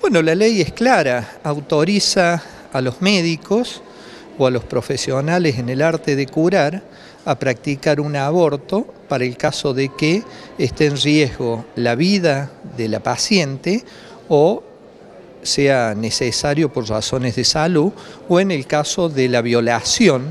Bueno, la ley es clara, autoriza a los médicos o a los profesionales en el arte de curar a practicar un aborto para el caso de que esté en riesgo la vida de la paciente o sea necesario por razones de salud, o en el caso de la violación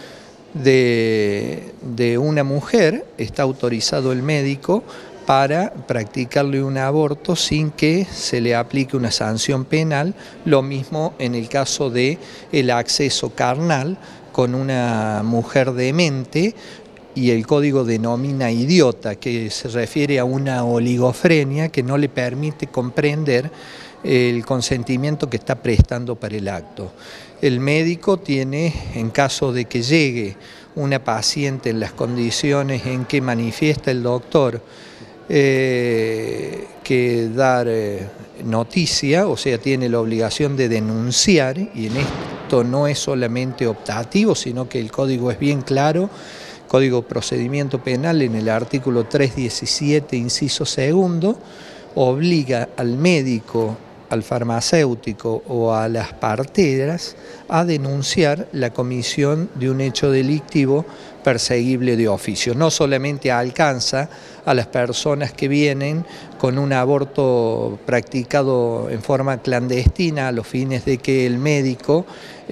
de una mujer, está autorizado el médico para practicarle un aborto sin que se le aplique una sanción penal. Lo mismo en el caso de el acceso carnal con una mujer demente, y el código denomina idiota, que se refiere a una oligofrenia que no le permite comprender el consentimiento que está prestando para el acto. El médico tiene, en caso de que llegue una paciente en las condiciones en que manifiesta el doctor, que dar noticia, o sea, tiene la obligación de denunciar, y en esto no es solamente optativo, sino que el código es bien claro. Código de Procedimiento Penal, en el artículo 317, inciso segundo, obliga al médico, al farmacéutico o a las parteras a denunciar la comisión de un hecho delictivo perseguible de oficio. No solamente alcanza a las personas que vienen con un aborto practicado en forma clandestina a los fines de que el médico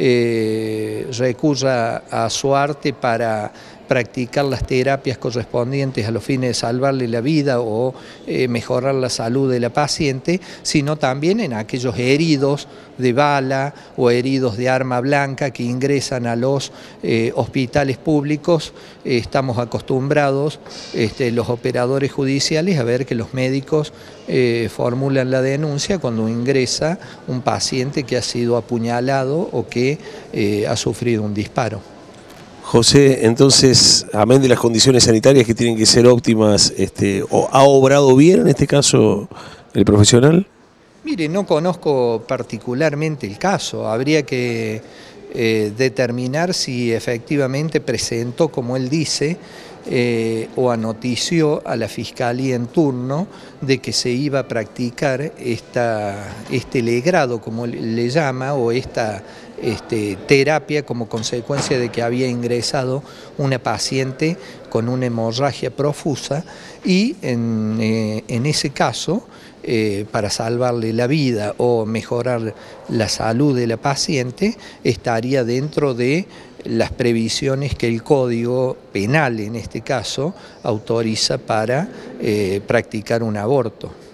recurra a su arte para practicar las terapias correspondientes a los fines de salvarle la vida o mejorar la salud de la paciente, sino también en aquellos heridos de bala o heridos de arma blanca que ingresan a los hospitales públicos. Estamos acostumbrados, los operadores judiciales, a ver que los médicos formulan la denuncia cuando ingresa un paciente que ha sido apuñalado o que ha sufrido un disparo. José, entonces, amén de las condiciones sanitarias que tienen que ser óptimas, ¿ha obrado bien en este caso el profesional? Mire, no conozco particularmente el caso, habría que determinar si efectivamente presentó, como él dice, o anotició a la Fiscalía en turno de que se iba a practicar este legrado, como le llama, o esta terapia como consecuencia de que había ingresado una paciente con una hemorragia profusa, y en ese caso, para salvarle la vida o mejorar la salud de la paciente, estaría dentro de las previsiones que el Código Penal, en este caso, autoriza para practicar un aborto.